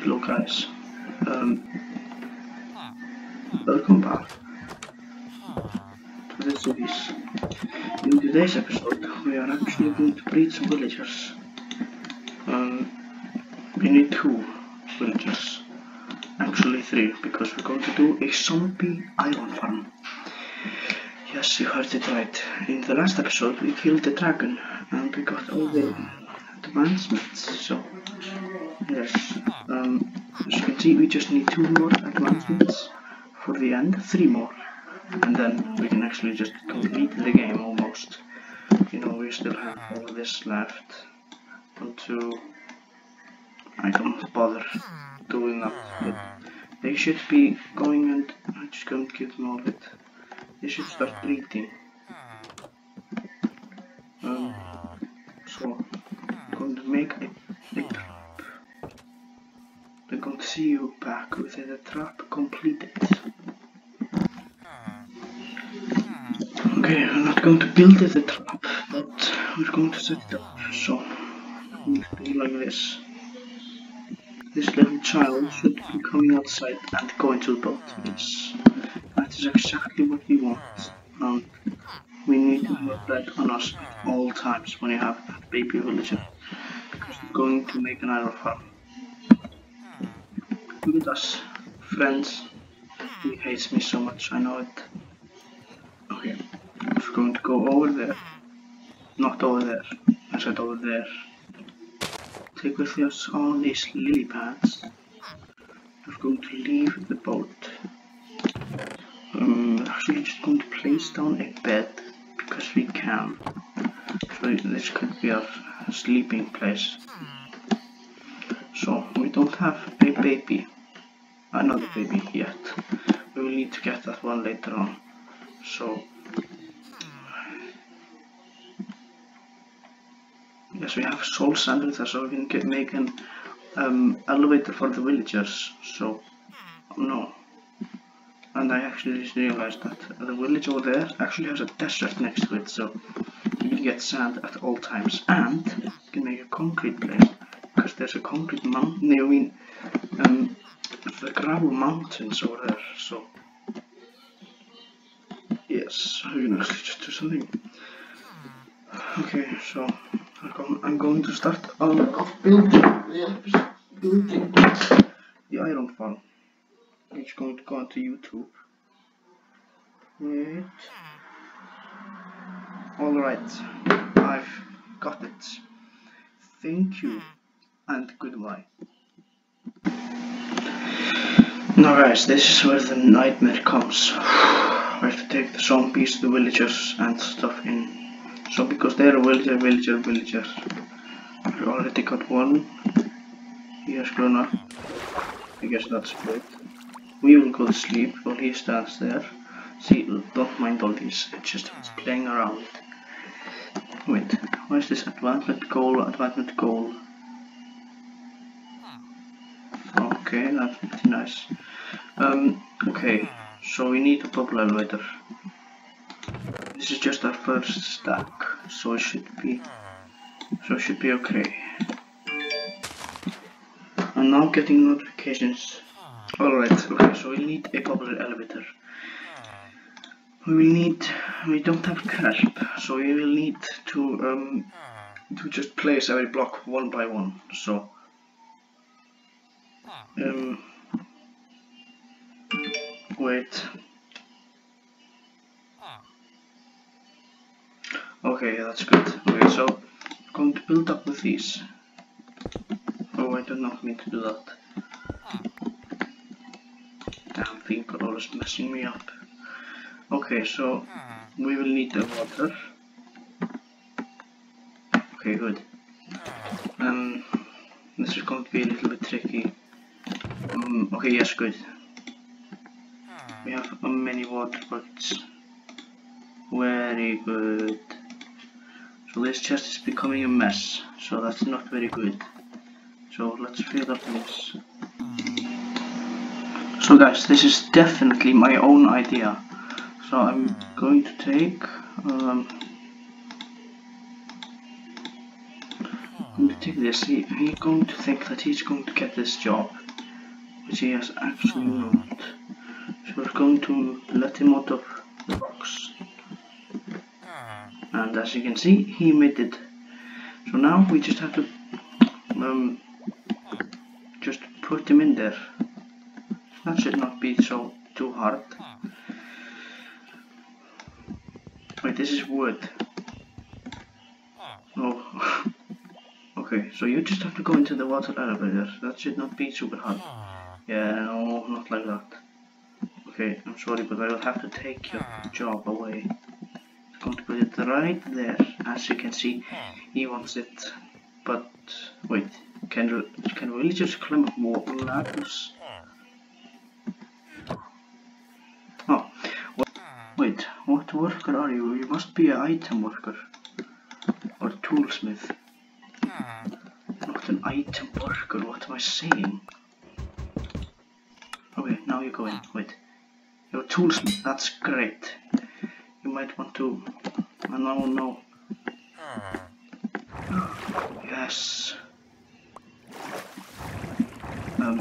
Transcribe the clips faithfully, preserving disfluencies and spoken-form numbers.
Hello guys, um, welcome back to the series. In today's episode, we are actually going to breed some villagers. Um, we need two villagers, actually three, because we're going to do a zombie iron farm. Yes, you heard it right. In the last episode, we killed the dragon and we got all the advancements. So, yes, um, as you can see, we just need two more advancements for the end, three more, and then we can actually just complete the game almost. You know, we still have all this left until I don't bother doing that, but they should be going, and I'm just going to give them all of it. They should start breeding. Um, so, I'm going to make a, a trap. I'm going to see you back with the trap completed. Okay, we're not going to build the trap, but we're going to set it up. So, it'll be like this. This little child should be coming outside and going to the boat. Yes, that is exactly what we want. And we need to have that on us at all times when you have a baby villager, because we're going to make an iron farm. Look at us, friends. He hates me so much, I know it. Okay, we're going to go over there. Not over there, I said over there. Take with us all these lily pads. We're going to leave the boat. Um, we're actually just going to place down a bed because we can. So this could be our sleeping place. So we don't have a baby, another baby yet. We will need to get that one later on. So yes, we have soul sand with us, so we can get, make an um, elevator for the villagers. So no. And I actually just realized that the village over there actually has a desert next to it, so you can get sand at all times, and you can make a concrete place, because there's a concrete mountain, I mean, um, the gravel mountains over there, so yes, I can actually just do something. Okay, so I'm going to start off building, yeah, building the iron farm. I'm just going to go onto YouTube. Wait. Alright, I've got it. Thank you and goodbye. Now guys, this is where the nightmare comes. We have to take the zombies, the villagers and stuff in. So because they're a villager, villager, villager. We already got one. He has grown up. I guess that's good. We will go to sleep while he stands there. See, don't mind all these, it's just it's playing around. Wait, what is this advancement goal, advancement goal? Okay, that's pretty nice. Um, okay, so we need a bubble elevator. This is just our first stack, so it should be, so it should be okay. I'm now getting notifications. Alright, okay, so we need a bubble elevator. We will need, we don't have crisp, so we will need to um to just place every block one by one. So um wait. Okay, that's good. Okay, so I'm going to build up with these. Oh, I did not mean to do that. Damn thing, control is messing me up. Okay, so we will need the water. Okay, good. Um, this is going to be a little bit tricky. Um, okay, yes, good. We have uh, many water buckets. Very good. So this chest is becoming a mess, so that's not very good. So let's fill up this. So guys, this is definitely my own idea. So I'm going to take, um, I'm going to take this. He, he's going to think that he's going to get this job. which he has actually not. So we're going to let him out of the box. And as you can see, he made it. So now we just have to um, just put him in there. That should not be so too hard. Wait, this is wood. Oh. Okay, so you just have to go into the water elevator. That should not be super hard. Yeah, no, not like that. Okay, I'm sorry, but I will have to take your job away. I'm going to put it right there. As you can see, he wants it. But wait, can can we really just climb up water ladders? Oh, what, wait, what worker are you? You must be an item worker or toolsmith. Not an item worker. What am I saying? Okay, now you go in. Wait, you're a toolsmith. That's great. You might want to. I don't know. Yes. Um.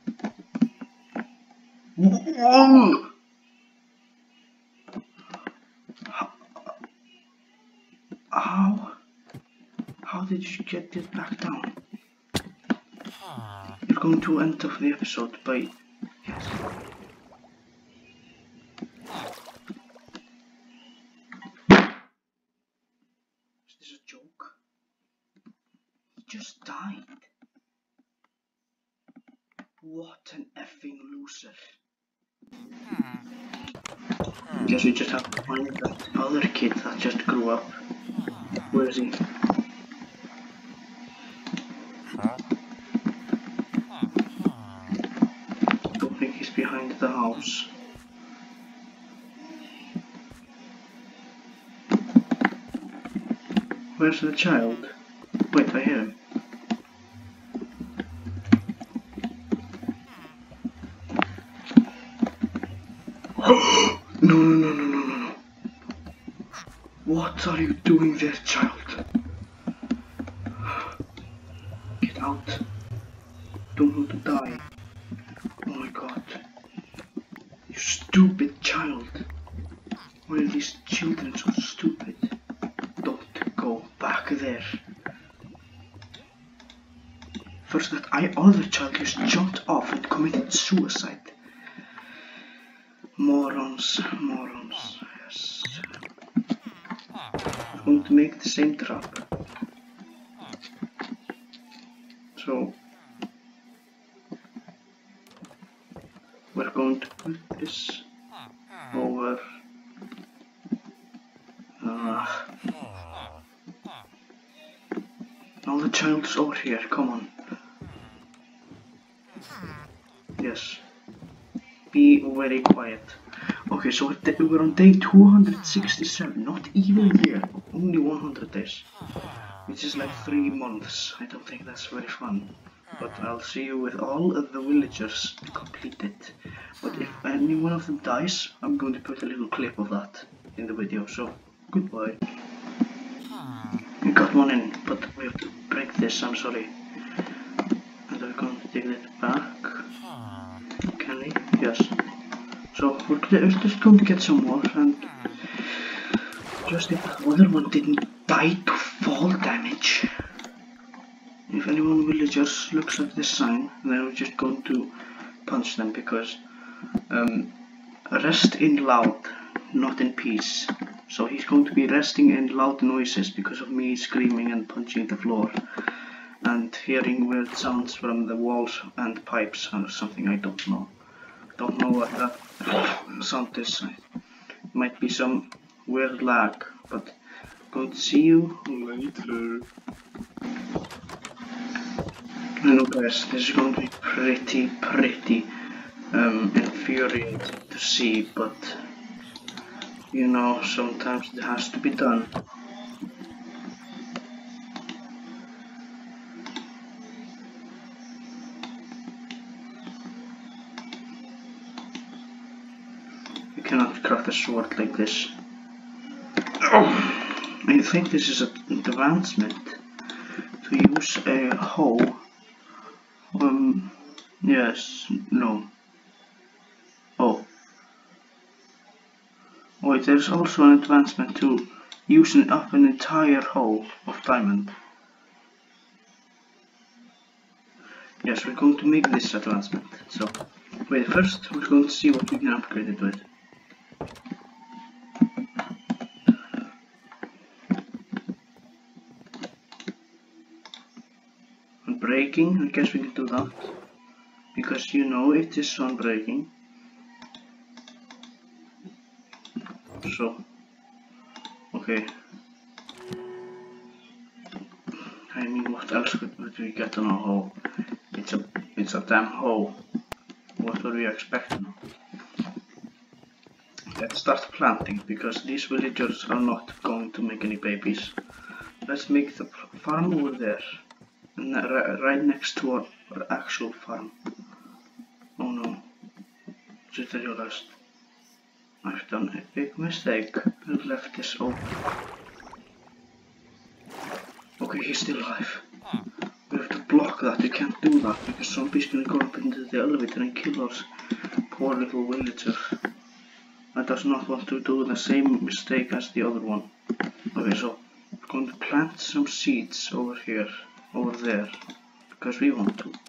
Whoa! How? How did you get it back down? You're going to end of the episode by. Yes. Is this a joke? He just died. What an effing loser. I guess we just have to find that other kid that just grew up. Where is he? I don't think he's behind the house. Where's the child? Wait, I hear him. No, no, no, no, no, no, no. What are you doing there, child? Get out. Don't want to die. Oh my god. You stupid child. Why are these children so stupid? Don't go back there. First that I other child just jumped off and committed suicide. Morons, morons, yes. I'm going to make the same trap. So we're going to put this over. Uh, now the child is over here, come on. Yes. Be very quiet. Okay, so we're on day two hundred sixty-seven, not even here, only one hundred days. Which is like three months. I don't think that's very fun. But I'll see you with all of the villagers completed. But if any one of them dies, I'm going to put a little clip of that in the video. So, goodbye. We got one in, but we have to break this, I'm sorry. And we're going to take it back. Can we? Yes. So we're just going to get some more, and just if the other one didn't die to fall damage. If anyone villagers looks at this sign, then we're just going to punch them, because um, rest in loud, not in peace. So he's going to be resting in loud noises because of me screaming and punching the floor and hearing weird sounds from the walls and pipes or something. I don't know. Don't know what that sound is. It might be some weird lag, but going to see you later. I know guys, this is going to be pretty, pretty um, infuriating to see, but you know, sometimes it has to be done. You cannot craft a sword like this. Oh, I think this is an advancement to use a hoe. Um, Yes, no. Oh. Wait, there's also an advancement to using up an entire hole of diamond. Yes, we're going to make this advancement. So, wait, first we're going to see what we can upgrade it with. And breaking, I guess we can do that. Because you know it is on breaking. So, okay. I mean, what else could, would we get on a hole? It's a, it's a damn hole. What were we expecting? Let's start planting, because these villagers are not going to make any babies. Let's make the farm over there, and right next to our, our actual farm. Oh no, just realized I've done a big mistake. I've left this open. Okay, he's still alive. We have to block that. We can't do that because zombies can go up into the elevator and kill us. Poor little villager. I does not want to do the same mistake as the other one. Okay, so we're going to plant some seeds over here, over there, because we want to.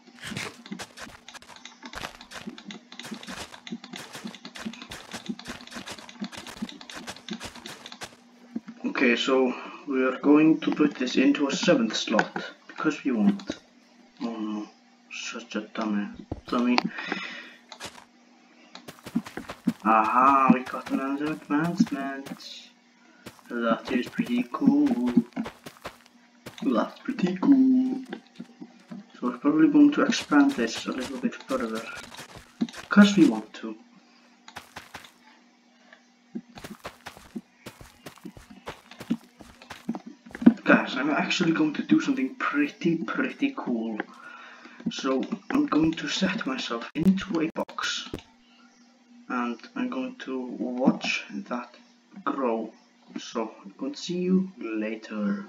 Okay, so we are going to put this into a seventh slot, because we want. Oh no, such a dummy, dummy. Aha, we got another advancement. That is pretty cool. That's pretty cool. So we're probably going to expand this a little bit further, because we want to. Guys, I'm actually going to do something pretty, pretty cool. So I'm going to set myself into a box. And I'm going to watch that grow. So I'm going to see you later.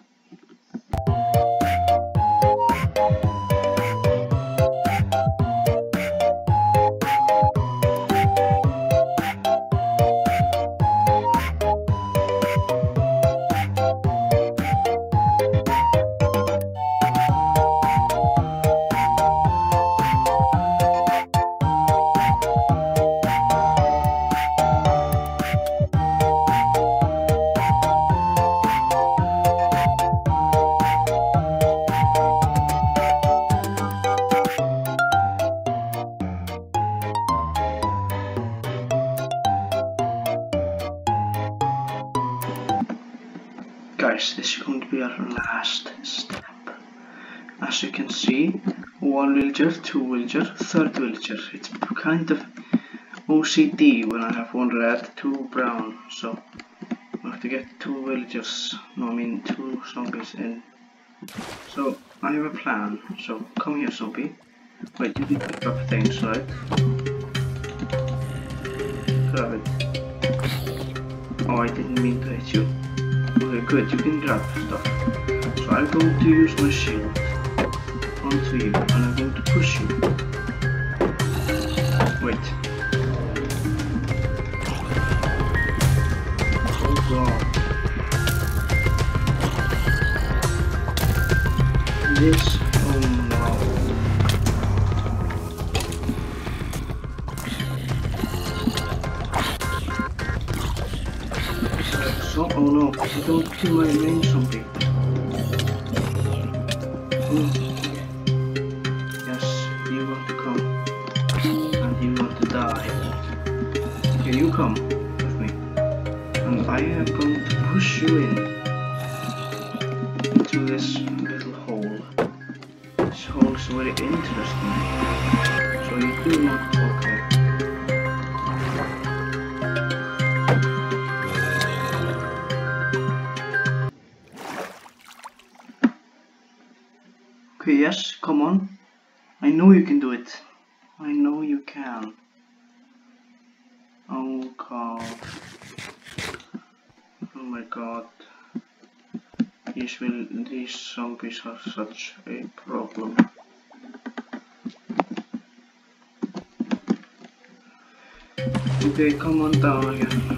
Guys, this is going to be our last step. As you can see, one villager, two villager, third villager. It's kind of O C D when I have one red, two brown. So I have to get two villagers, no I mean two zombies in. So I have a plan. So come here, zombie. Wait, you can grab things, right? Grab it. Oh, I didn't mean to hit you. Okay, good, you can grab stuff. So I'm going to use my shield onto you, and I'm going to push you. Wait. Oh god. This, oh no. So, oh no, I don't kill my main zombie. Oh. Yes, you want to come. And you want to die. Okay, you come with me. And I am going to push you in. Into this little hole. This hole is very interesting. So you do not, okay. Okay, yes, come on. I know you can do it. I know you can. Oh god. Oh my god. These will these zombies are such a problem. Okay, come on down again.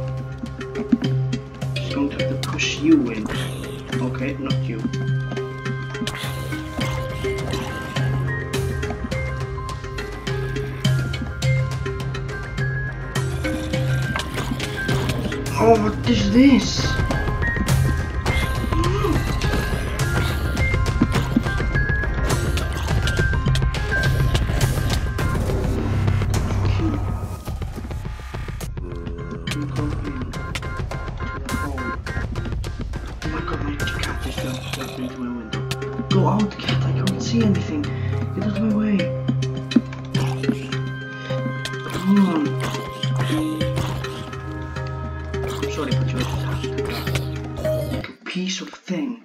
Just going to have to push you in. Okay, not you. Oh, what is this? Go out, cat, I can't see anything. Get out of my way. Come on. I'm sorry, but you're a little piece of thing.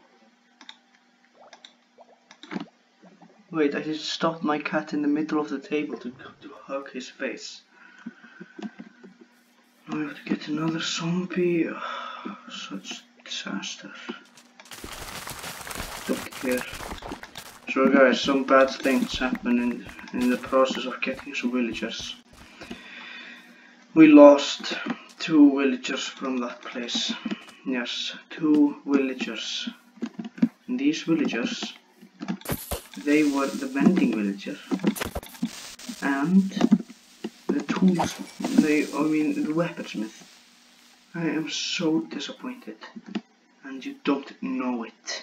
Wait, I just stopped my cat in the middle of the table to, to hug his face. Now I have to get another zombie. Oh, such disaster. Look here. So guys, some bad things happen in, in the process of getting some villagers. We lost two villagers from that place. Yes, two villagers. And these villagers, they were the vending villager. And the tools, they, I mean the weaponsmith. I am so disappointed. And you don't know it.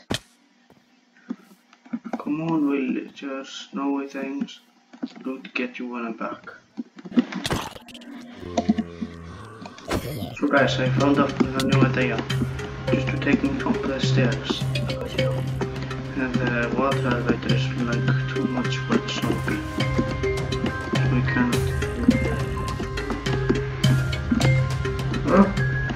Come on, villagers, snowy things. Don't get you when I'm back. So guys, I found out a new idea. Just to take me up the stairs. And the water elevator is like too much for the zombie. So we cannot. Oh.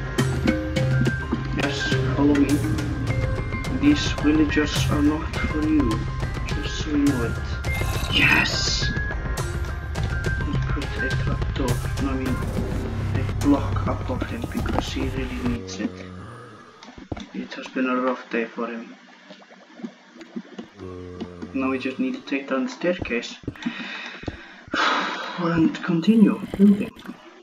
Yes, follow me. These villagers are not for you. Just so you know it. Yes! Let's put a trapdoor, I mean a block above him because he really needs it. It has been a rough day for him. Now we just need to take down the staircase and continue building.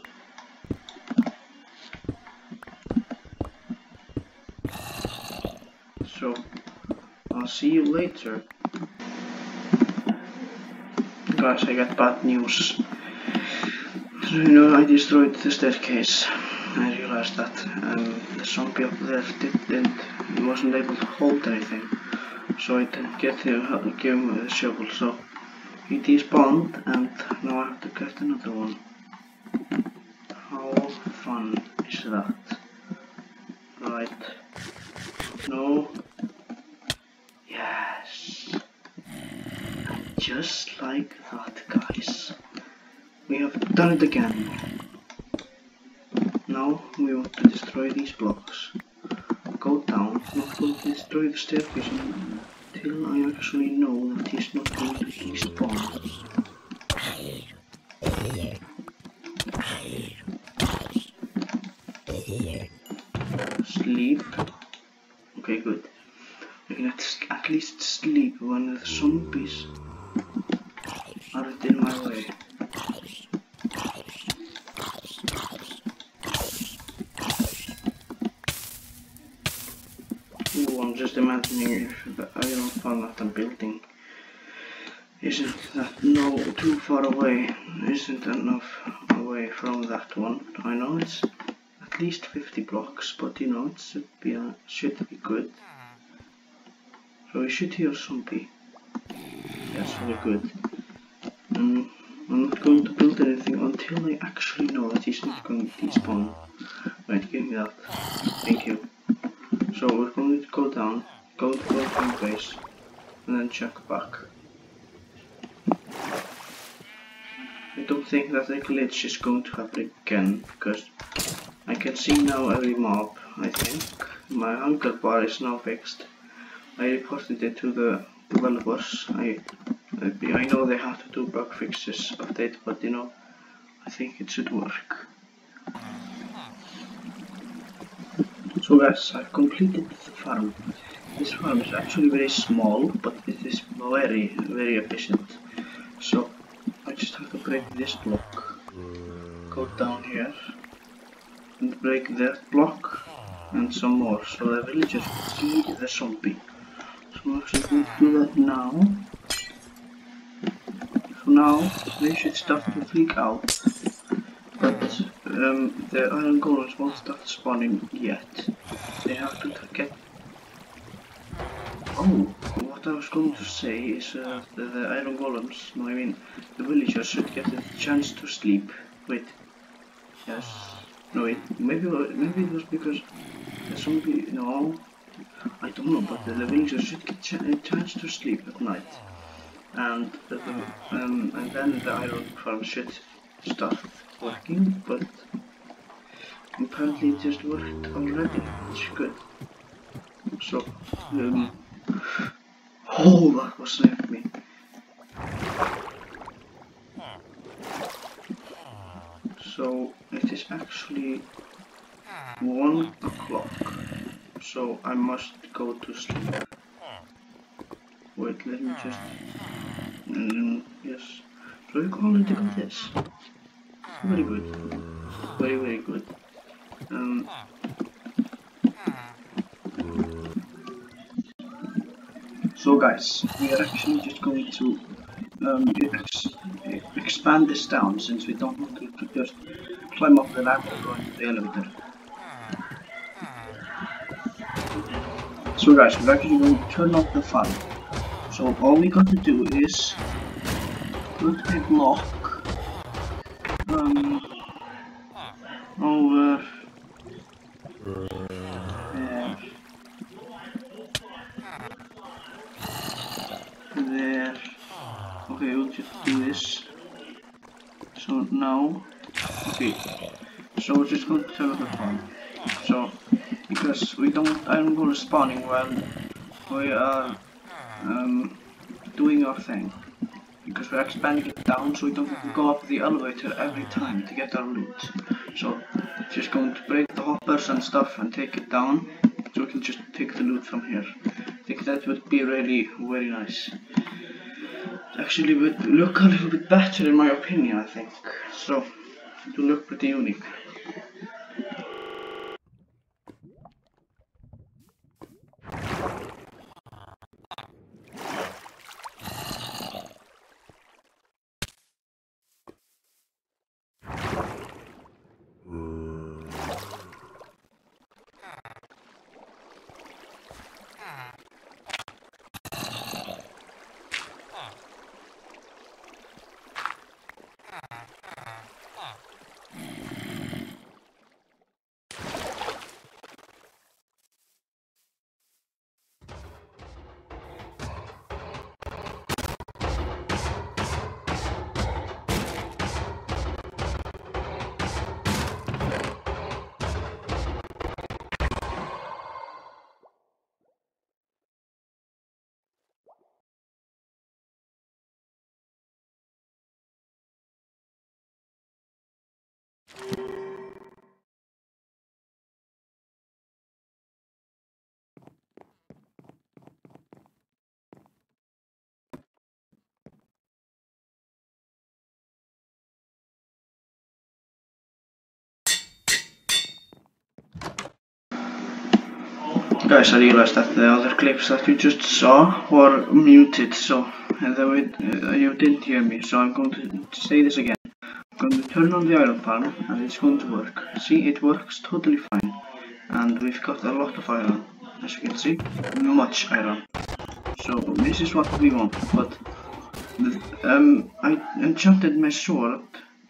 So, I'll see you later. Guys, I got bad news. So, you know, I destroyed the staircase. I realized that um, the zombie up there didn't, he wasn't able to hold anything. So I didn't get him, give him the shovel. So he despawned, and now I have to get another one. How fun is that? Right. No. Yes. Just like that, guys. We have done it again. Now we want to destroy these blocks. Go down, not going to destroy the staircase until I actually know that he's not going to despawn. Sleep. Okay, good. We can at least sleep when the zombies aren't in my way. Ooh, I'm just imagining if the iron farm that I'm building isn't that no too far away, isn't enough away from that one. I know it's at least fifty blocks, but you know it should be uh, should be good. So we should hear zombie. That's very good. Um, I'm not going to build anything until I actually know that he's not going to despawn. Right, give me that. Thank you. So we're going to go down, go to the base, and then check back. I don't think that the glitch is going to happen again, because I can see now every mob, I think. My hunger bar is now fixed. I reported it to the developers. I I know they have to do bug fixes update, but you know, I think it should work. So guys, I've completed the farm. This farm is actually very small, but it is very, very efficient. So I just have to break this block. go down here and break that block and some more, so the villagers see the zombie. So I'm actually going to do that now. So now they should start to freak out, but um, the iron golems won't start spawning yet. They have to get. Oh, what I was going to say is uh, the, the iron golems, no I mean the villagers should get a chance to sleep. Wait, yes, no wait, maybe, maybe it was because the zombie, no, I don't know, but the, the villagers should get ch a chance to sleep at night. And, the, um, and then the iron farm should start working, but apparently it just worked already, which is good. So, um, oh, that was saved me. So it is actually one o'clock. So I must go to sleep. Wait, let me just. Um, yes. So we call it like this. Very good. Very very good. Um. So guys, we are actually just going to um, ex expand this down, since we don't want to, to just climb up the ladder or go into the elevator. So guys, we're actually going to turn off the fan. So all we got to do is put a block um, over there, there. Okay, we'll just do this. So now, okay, so we're just going to turn off the fan. So, because we don't iron golem spawning while we are um, doing our thing. Because we're expanding it down, so we don't have to go up the elevator every time to get our loot. So, just going to break the hoppers and stuff and take it down, so we can just take the loot from here. I think that would be really very nice. Actually, would look a little bit better in my opinion, I think. So, it will look pretty unique. Guys, I realized that the other clips that you just saw were muted, so uh, way, uh, you didn't hear me, so I'm going to say this again. I'm going to turn on the iron farm and it's going to work. See, it works totally fine. And we've got a lot of iron, as you can see, much iron. So this is what we want, but the, um, I enchanted my sword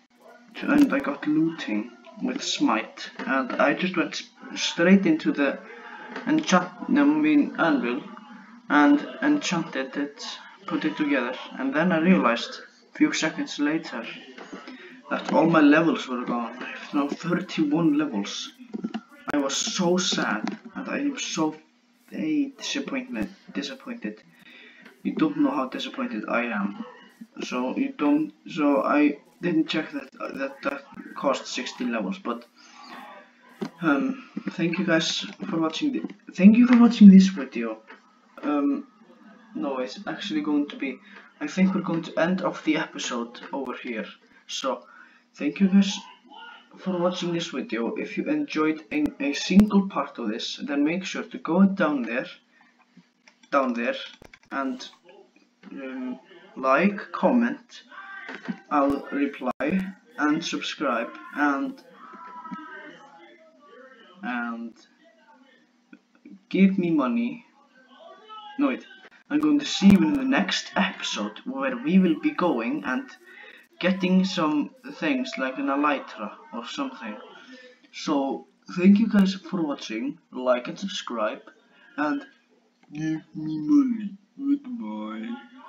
and I got looting with smite, and I just went straight into the enchant, I mean anvil, and enchanted it, put it together, and then I realized a few seconds later that all my levels were gone. I have now thirty-one levels. I was so sad, and I was so hey, disappointed. Disappointed. You don't know how disappointed I am. So you don't. So I didn't check that uh, that that cost sixteen levels, but um, thank you guys for watching. The, thank you for watching this video. Um, no, it's actually going to be. I think we're going to end off the episode over here. So, thank you guys for watching this video. If you enjoyed a, a single part of this, then make sure to go down there, down there, and um, like, comment, I'll reply, and subscribe, and and give me money. No wait, I'm going to see you in the next episode where we will be going and getting some things like an elytra or something. So thank you guys for watching, like and subscribe, and give me money. Goodbye.